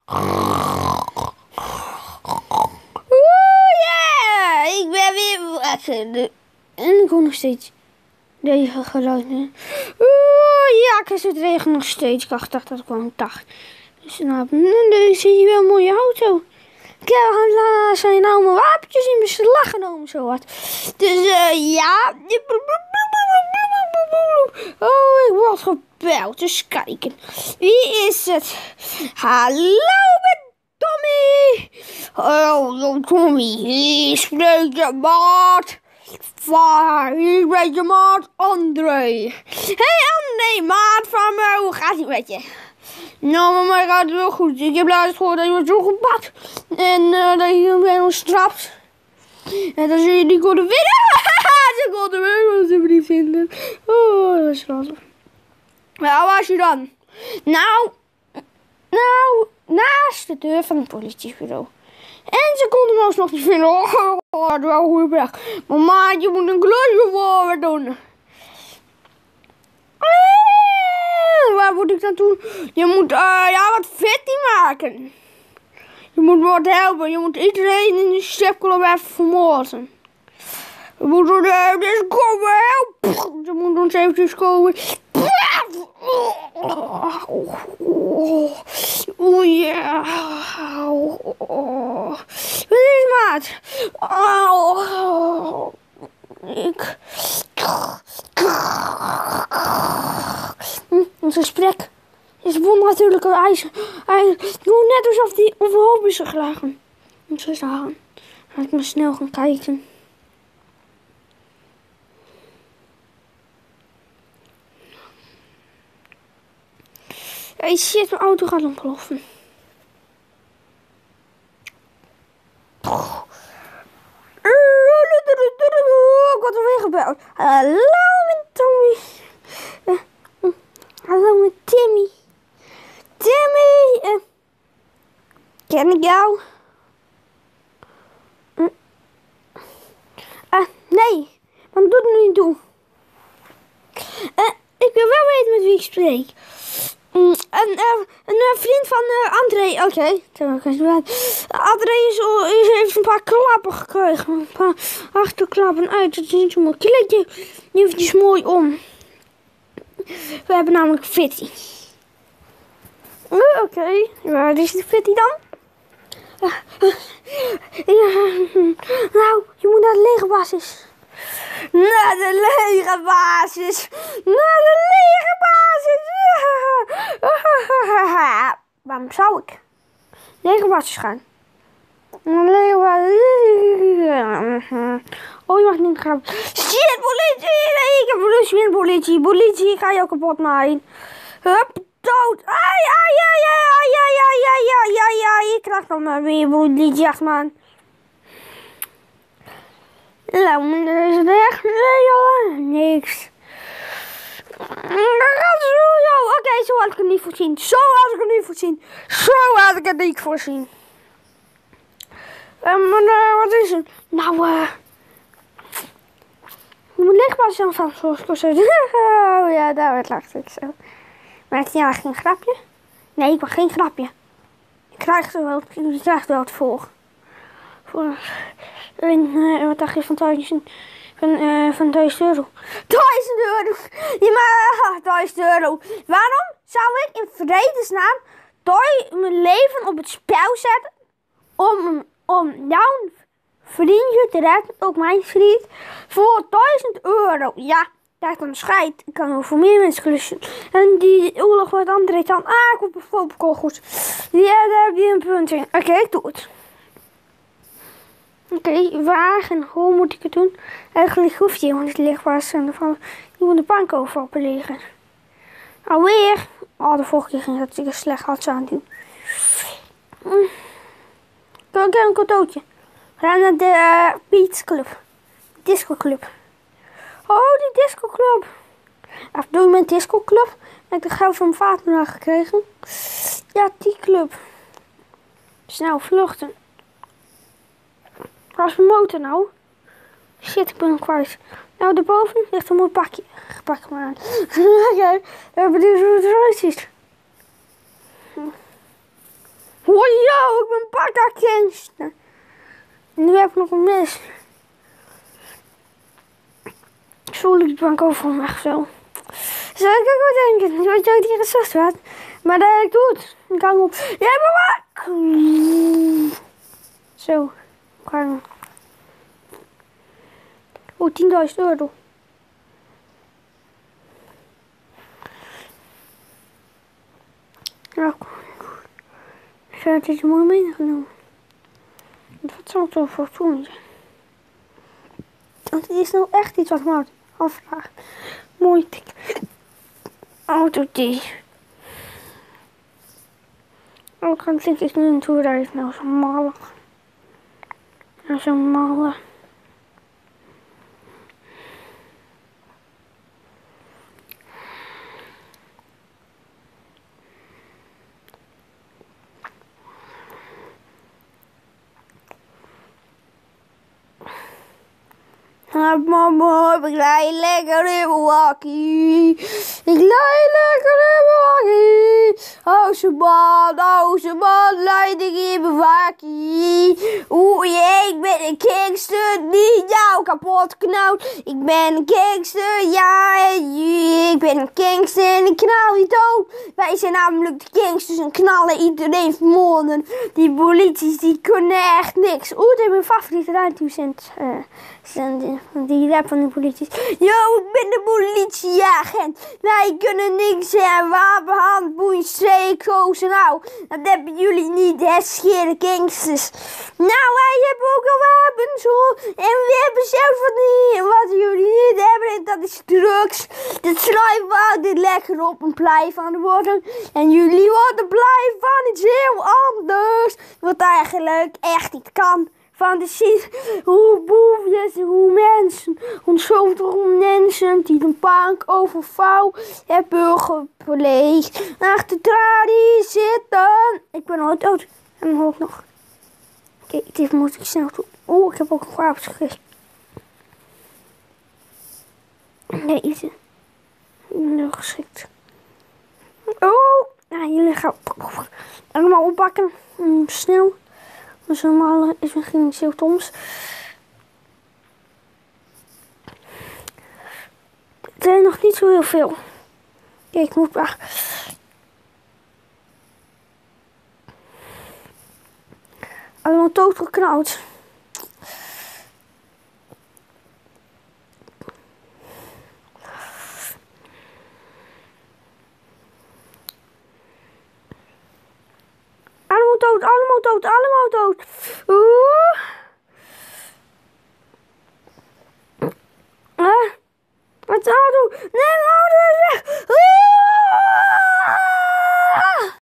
Ja, ik ben weer wakker. En ik hoor nog steeds deze geluiden. Ja, ik het regent nog steeds. Ik dacht dat het gewoon een dag. Dus nou, zie je wel een mooie auto. Ik heb zijn nou mijn wapentjes in beslag genomen, zo wat. Dus ja. Oh, ik word gebeld. Dus kijken. Wie is het? Hallo, met Tommy. Oh, Tommy. Hier spreekt je maat. Hier spreekt je maat André. Hey André, maat van me. Hoe gaat het met je? Nou, met mij gaat het wel goed. Ik heb laatst gehoord dat je wordt zo gepakt. En dat je bent gestraft. En dan zul je die konden winnen. Ze konden winnen, want ze hebben niet vinden. Oh, dat is lastig. Waar was je dan? Nou, naast de deur van het politiebureau. En ze konden me alsnog niet vinden. Oh, dat is wel een goede weg. Maar maat, je moet een klusje voor me doen. Waar moet ik dan doen? Je moet wat fitty maken. Je moet me wat helpen. Je moet iedereen in de stripclub even vermoorden. Je moet zo eventjes komen helpen. Ze moeten ons eventjes komen. Oeh ja. Wat is maat? Ons gesprek is wonderlijk. Hij doet net alsof hij overhoop is geslagen. Moet zo zeggen. Laat ik maar snel gaan kijken. Hey shit, mijn auto gaat ontploffen. Ik word alweer gebeld. Hallo met Tommy. Hallo met Timmy. Timmy. Ken ik jou? Nee. Maar doe het nu niet toe. Ik wil wel weten met wie ik spreek. Een vriend van André. Oké. André heeft een paar klappen gekregen. Een paar achterklappen uit. Het is niet zo mooi. Kleed je eventjes mooi om. We hebben namelijk fitty. Oké. Waar is de fitty dan? Nou, je moet naar de legerbasis. Naar de legerbasis. Naar de legerbasis. Waarom zou ik legerbasis gaan? Oh, je mag niet gaan. Shit, politie! Ik heb weer politie. Politie, ik ga jou kapot maken. Hup, dood. Ai. Ik krijg dan maar weer politie achter me aan. Laat me deze weg. Niks. Oké, zo had ik het niet voorzien. Zo had ik het niet voorzien. Wat is het? Nou, je moet lichtbasis aanvangen, zoals ik al zei. Oh ja, daar lachte ik zo. Maar het is ja geen grapje. Nee, ik mag geen grapje. Je krijgt wel het voor. Wat dacht je van 1000 euro? 1000 euro! Ja, maar 1000 euro. Waarom zou ik in vredesnaam mijn leven op het spel zetten om jouw vriendje te redden, ook mijn vriend, voor 1000 euro? Ja, daar kan een scheid. Ik kan wel voor meer mensen klussen. En die oorlog wordt André dan. Ik hoop een popkogels. Ja, daar heb je een punt in. Oké, ik doe het. Oké, waar en hoe moet ik het doen? Eigenlijk hoef je want het lichtbasis en je moet de bank overal liggen. Alweer. De vorige keer ging dat ik een slecht had aan doen. Kijk, een cadeautje. We gaan naar de Beats Club. Disco Club. Oh, die Disco Club. Even doen met Disco Club. Ik heb de geld van mijn vader gekregen. Ja, die club. Snel vluchten. Waar is mijn motor nou? Shit, ik ben hem kwijt. Nou, daarboven ligt een mooi pakje. Pak hem aan. Oké, we hebben dus hoe het eruit ziet. Hoi, een paar gangster. En nu heb ik nog een mes. Zo liep de bank over hem echt zo. Zou ik ook wel denken, weet je wat hier gezegd werd? Maar dat ik doe het. Ik hang op. Ja, maar wat? Zo. Gang. Oh, 10.000 euro. Ja, ik heb deze mooi meegenomen. Wat zou het zo voor doen zijn? Want het is nou echt iets wat ik me afvraag. Mooi dik. Auto die. Oh, ik ga denk ik nu een toer rijden. Nou, zo'n malle. Nou, zo'n malle. Mama, ik rij lekker in Milwaukee. Ik rij lekker in Milwaukee. Oh, ze man, rijd ik in Milwaukee. Oeh, jee, ik ben een gangster die jou kapot knalt. Ik ben een gangster, ja, ik ben een gangster en ik knal niet dood. Wij zijn namelijk de gangsters en knallen iedereen vermoorden. Die polities, die kunnen echt niks. Oeh, dit is mijn favoriete radiozend. Die rap van de politie. Yo, ik ben de politieagent. Wij kunnen niks zijn. Wapenhand, boeien, streekkozen. Nou, dat hebben jullie niet, hè, scheren gangsters. Nou, wij hebben ook al wapens, hoor. En we hebben zelfs wat jullie niet hebben. En dat is drugs. De sluipwaarde lekker op een plei van worden. En jullie worden blij van iets heel anders. Wat eigenlijk echt niet kan. Van de zin hoe boefjes, hoe mensen, onschuldige mensen die een bank overval hebben gepleegd. Achter de tralies zitten. Ik ben al dood. En dan ook nog. Oké, dit moet ik snel doen. Oeh, ik heb ook een wapens gegist. Nee, is het. Ik ben heel geschikt. Oh, nou, jullie gaan allemaal oppakken. Snel. Dus normaal is misschien heel toms. Het zijn nog niet zo heel veel. Kijk, ik moet maar. Allemaal doodgeknald. Allemaal dood, allemaal dood, allemaal dood.